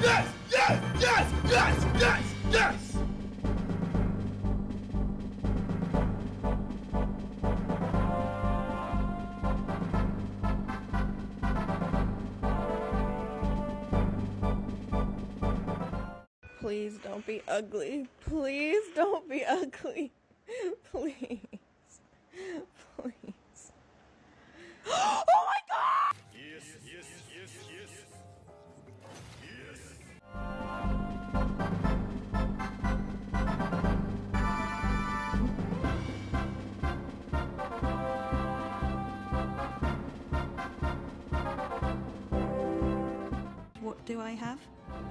Yes! Yes! Yes! Yes! Yes! Yes! Please don't be ugly. Please don't be ugly. Please. Please. Oh my God! Yes, yes, yes, yes. Yes. What do I have?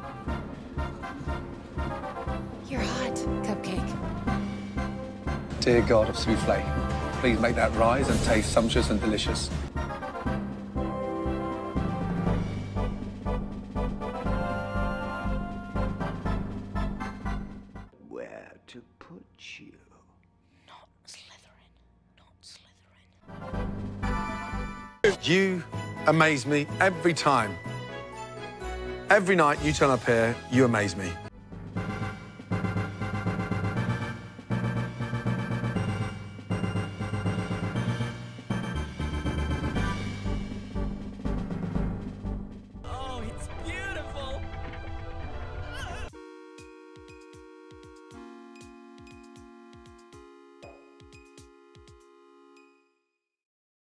You're hot, Cupcake. Dear God of souffle, please make that rise and taste sumptuous and delicious. Where to put you? Not Slytherin. Not Slytherin. You amaze me every time. Every night you turn up here, you amaze me.